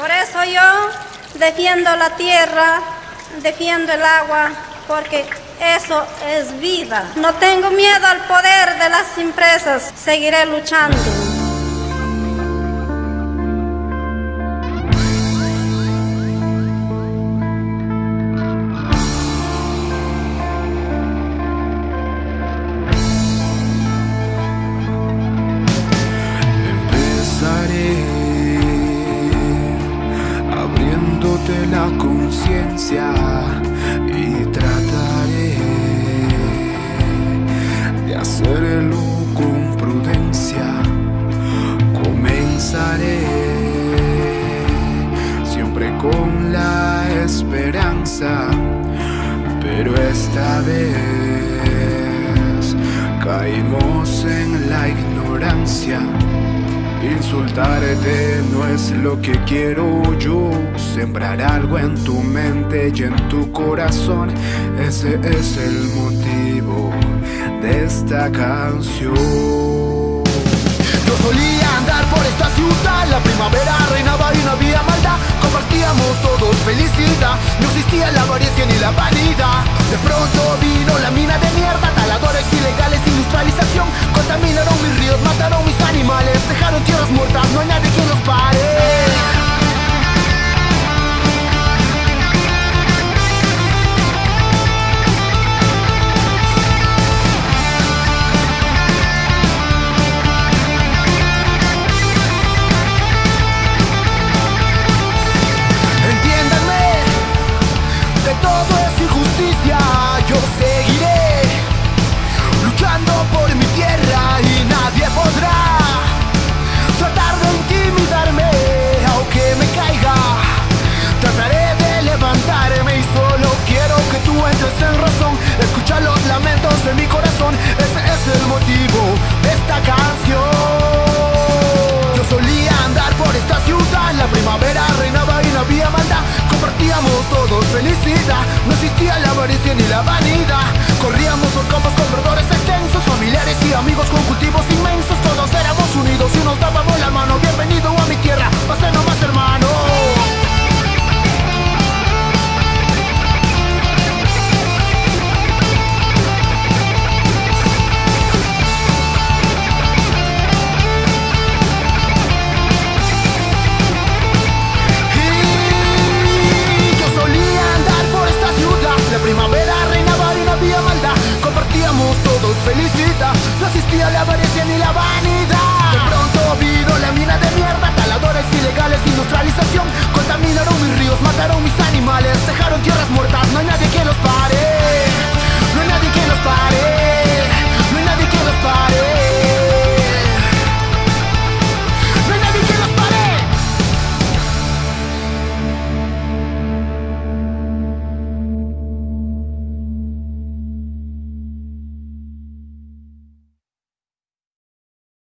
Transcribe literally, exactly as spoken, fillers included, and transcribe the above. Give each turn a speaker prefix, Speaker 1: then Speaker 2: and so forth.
Speaker 1: Por eso yo defiendo la tierra, defiendo el agua, porque eso es vida. No tengo miedo al poder de las empresas, seguiré luchando.
Speaker 2: Abriéndote la conciencia y trataré de hacerlo con prudencia. Comenzaré siempre con la esperanza, pero esta vez caímos en la ignorancia. Insultarte no es lo que quiero yo. Sembrar algo en tu mente y en tu corazón, ese es el motivo de esta canción.
Speaker 3: Yo solía andar por esta ciudad, la primavera reinaba y no había maldad. Compartíamos todos felicidad, no existía la avaricia ni la vanidad. De pronto vino la mina de mierda, taladores ilegales, industrialización. Contaminaron mis ríos, mataron mis animales, dejaron tierras muertas, no hay nadie que los pare. Todo es injusticia, yo seguiré luchando por mi tierra y nadie podrá tratar de intimidarme, aunque me caiga. Trataré de levantarme y solo quiero que tú entres en razón. Escucha los lamentos de mi corazón, ese es el motivo de esta canción. Yo solía andar por esta ciudad, la primavera reinaba y no había maldad. Compartíamos todos felicidad, no existía la avaricia ni la vanidad. Corríamos por campos con verdores extensos, familiares y amigos con cultivos inmensos. Todos éramos unidos y nos dábamos la mano. Bienvenido a mi tierra, pase nomás hermano. La primavera reinaba y no había maldad. Compartíamos todos felicidad, no existía la avaricia ni la vanidad. De pronto vino la mina de mierda, taladores ilegales, industrialización.